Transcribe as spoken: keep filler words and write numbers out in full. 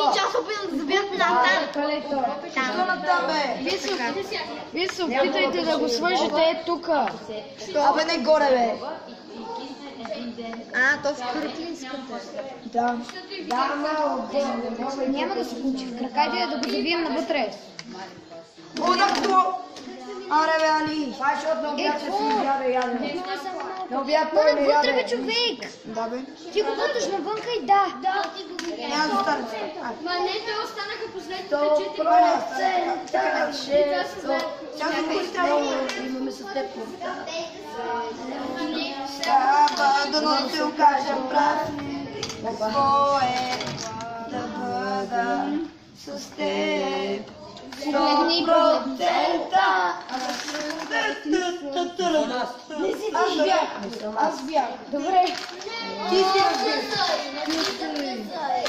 че аз опитам да забият Натан. Що Натан, бе? Вие се опитайте да го свържете е тука. Абе, не горе, бе. А, то в Кърклинската. Да. Да, ама няма да се получи в кракайте да го завием навътре. Удахто! Аре, бе, Али! Това е, защото на обяд ще си яде, яде. На обяд той не яде. Навътре, бе, човек! Да, бе. Ти го буташ навънка и да. Да, ти го видя. Няма да стане. Ма не, те останаха последните То четири. процента шесто. Сега се го трябва. Имаме с теб. Трябва да но се окажа прав. Свое да бъда с теб. Сто процента. Не си ти бях. Аз бях. Добре. Ти си разбира.